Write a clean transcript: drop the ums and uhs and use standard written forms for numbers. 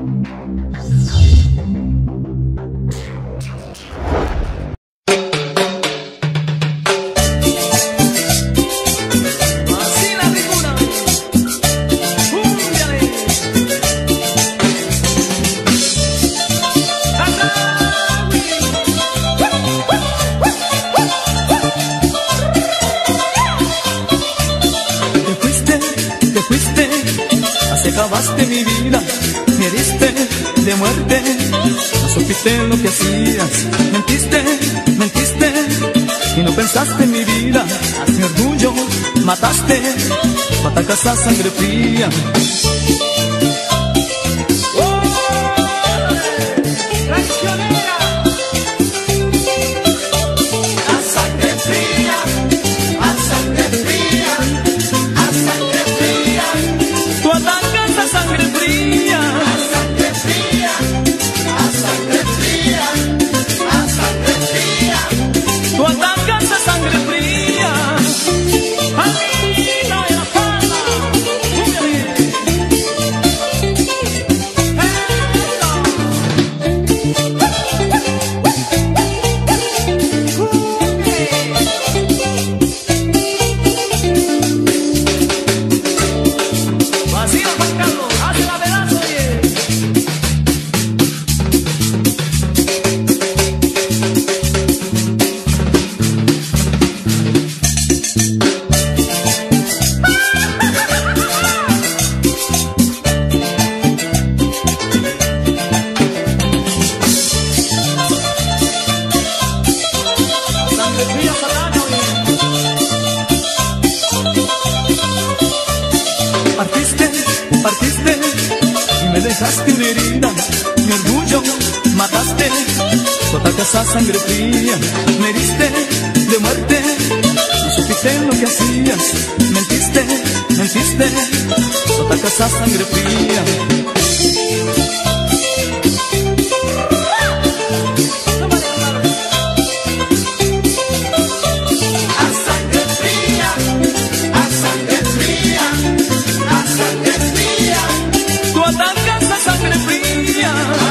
Acabaste mi vida, me heriste de muerte. No supiste lo que hacías, mentiste y no pensaste en mi vida. A mi orgullo mataste, tú atacas a sangre fría. Partiste y me dejaste una herida. Mi orgullo mataste, tú atacas a sangre fría. Me heriste de muerte, no supiste lo que hacías. Mentiste, tú atacas a sangre fría. Sangre fría.